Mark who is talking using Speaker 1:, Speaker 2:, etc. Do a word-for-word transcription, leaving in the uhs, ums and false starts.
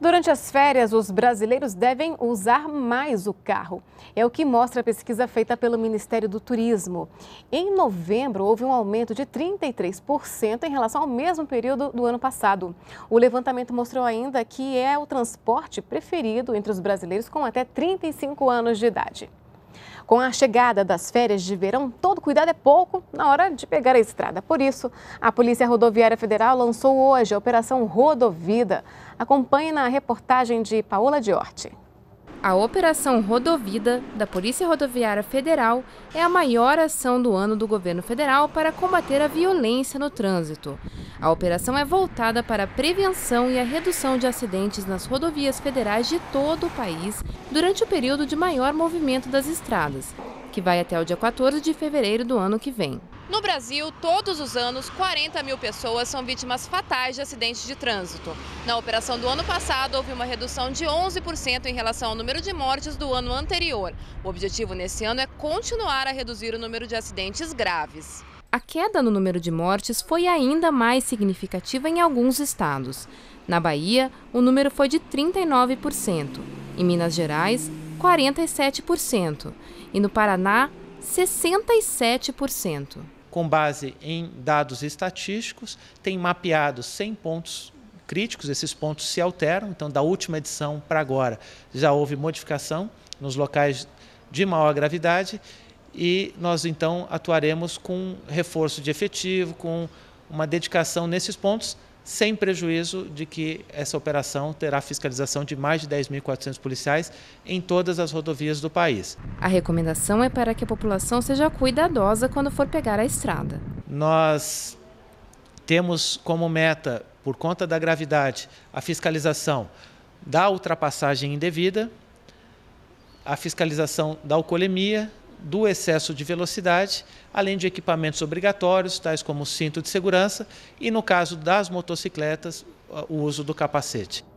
Speaker 1: Durante as férias, os brasileiros devem usar mais o carro. É o que mostra a pesquisa feita pelo Ministério do Turismo. Em novembro, houve um aumento de trinta e três por cento em relação ao mesmo período do ano passado. O levantamento mostrou ainda que é o transporte preferido entre os brasileiros com até trinta e cinco anos de idade. Com a chegada das férias de verão, todo cuidado é pouco na hora de pegar a estrada. Por isso, a Polícia Rodoviária Federal lançou hoje a Operação Rodovida. Acompanhe na reportagem de Paola Diorti.
Speaker 2: A Operação Rodovida da Polícia Rodoviária Federal é a maior ação do ano do governo federal para combater a violência no trânsito. A operação é voltada para a prevenção e a redução de acidentes nas rodovias federais de todo o país durante o período de maior movimento das estradas, que vai até o dia quatorze de fevereiro do ano que vem.
Speaker 3: No Brasil, todos os anos, quarenta mil pessoas são vítimas fatais de acidentes de trânsito. Na operação do ano passado, houve uma redução de onze por cento em relação ao número de mortes do ano anterior. O objetivo nesse ano é continuar a reduzir o número de acidentes graves.
Speaker 2: A queda no número de mortes foi ainda mais significativa em alguns estados. Na Bahia, o número foi de trinta e nove por cento. Em Minas Gerais, quarenta e sete por cento. E no Paraná, sessenta e sete por cento.
Speaker 4: Com base em dados estatísticos, tem mapeado cem pontos críticos, esses pontos se alteram, então da última edição para agora já houve modificação nos locais de maior gravidade e nós então atuaremos com reforço de efetivo, com uma dedicação nesses pontos, sem prejuízo de que essa operação terá fiscalização de mais de dez mil e quatrocentos policiais em todas as rodovias do país.
Speaker 2: A recomendação é para que a população seja cuidadosa quando for pegar a estrada.
Speaker 4: Nós temos como meta, por conta da gravidade, a fiscalização da ultrapassagem indevida, a fiscalização da alcoolemia, do excesso de velocidade, além de equipamentos obrigatórios, tais como o cinto de segurança e, no caso das motocicletas, o uso do capacete.